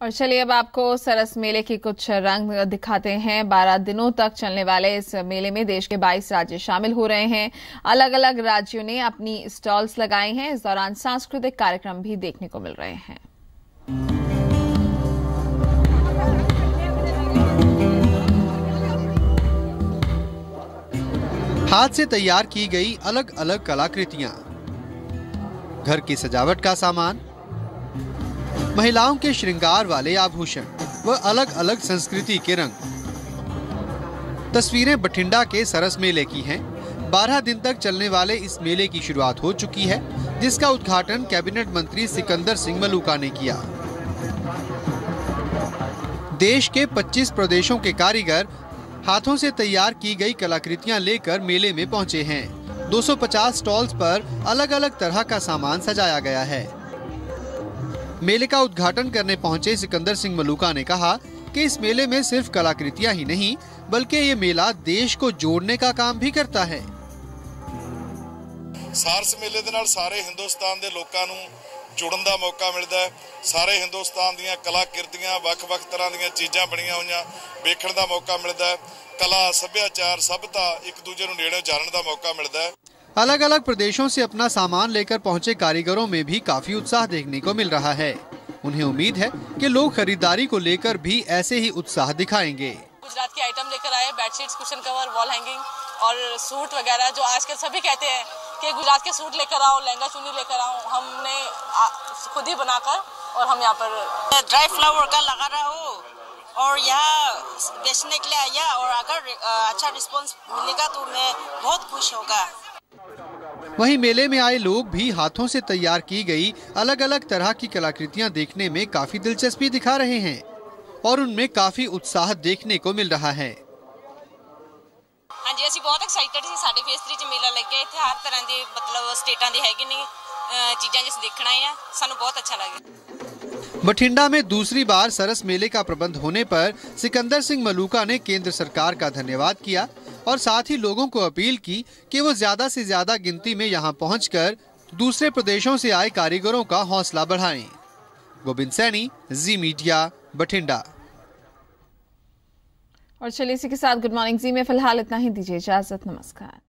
और चलिए अब आपको सरस मेले की कुछ रंग दिखाते हैं। 12 दिनों तक चलने वाले इस मेले में देश के 22 राज्य शामिल हो रहे हैं। अलग अलग राज्यों ने अपनी स्टॉल्स लगाए हैं। इस दौरान सांस्कृतिक कार्यक्रम भी देखने को मिल रहे हैं। हाथ से तैयार की गई अलग अलग कलाकृतियां, घर की सजावट का सामान, महिलाओं के श्रृंगार वाले आभूषण व अलग अलग संस्कृति के रंग। तस्वीरें बठिंडा के सरस मेले की हैं। 12 दिन तक चलने वाले इस मेले की शुरुआत हो चुकी है, जिसका उद्घाटन कैबिनेट मंत्री सिकंदर सिंह मलूका ने किया। देश के 25 प्रदेशों के कारीगर हाथों से तैयार की गई कलाकृतियां लेकर मेले में पहुंचे हैं। 250 स्टॉल्स पर अलग अलग तरह का सामान सजाया गया है। मेले का उद्घाटन करने पहुंचे सिकंदर सिंह मलूका ने कहा कि इस मेले में सिर्फ कलाकृतियां ही नहीं, बल्कि ये मेला देश को जोड़ने का काम भी करता है। सारस मेले दे नाल सारे हिंदुस्तान दे लोकां नूं जुड़न दा मौका मिलदा है। सारे हिंदुस्तान दीयां कलाकृतियां ਵੱਖ-ਵੱਖ तरह दीयां चीज़ां बणीआं होईआं वेखण दा मौका मिलदा है। कला सभ्याचार सभ्यता एक दूजे नूं नेड़े जानन दा मौका मिलदा है। अलग अलग प्रदेशों से अपना सामान लेकर पहुंचे कारीगरों में भी काफी उत्साह देखने को मिल रहा है। उन्हें उम्मीद है कि लोग खरीदारी को लेकर भी ऐसे ही उत्साह दिखाएंगे। गुजरात के आइटम लेकर आए, bedsheets, cushion cover, wall hanging और सूट वगैरह, जो आजकल सभी कहते हैं कि गुजरात के सूट लेकर आओ, लहंगा चुन्नी लेकर आओ। हमने खुद ही बनाकर और हम यहाँ पर ड्राई फ्लावर का लगा रहा हूँ और यहाँ बेचने के लिए आया, और अगर अच्छा रिस्पांस मिलेगा तो मैं बहुत खुश होगा। वहीं मेले में आए लोग भी हाथों से तैयार की गई अलग अलग तरह की कलाकृतियां देखने में काफी दिलचस्पी दिखा रहे हैं और उनमें काफी उत्साह देखने को मिल रहा है। हाँ जी, ਅਸੀਂ बहुत एक्साइटेड ਸੀ। ਸਾਡੇ ਫੇਸ 3 ਚ ਮੇਲਾ ਲੱਗਿਆ ਇੱਥੇ ਹਰ ਤਰ੍ਹਾਂ ਦੇ ਮਤਲਬ ਸਟੇਟਾਂ ਦੇ ਹੈਗੇ ਨੇ ਚੀਜ਼ਾਂ ਜਿਸ ਦੇਖਣਾ ਆ, ਸਾਨੂੰ बहुत अच्छा लगा। बठिंडा में दूसरी बार सरस मेले का प्रबंध होने पर सिकंदर सिंह मलूका ने केंद्र सरकार का धन्यवाद किया और साथ ही लोगों को अपील की कि वो ज्यादा से ज्यादा गिनती में यहां पहुंचकर दूसरे प्रदेशों से आए कारीगरों का हौसला बढ़ाएं। Govind Saini, Zee media, Bathinda. और चलिए इसी के साथ गुड मॉर्निंग जी में फिलहाल इतना ही। दीजिए इजाजत, नमस्कार।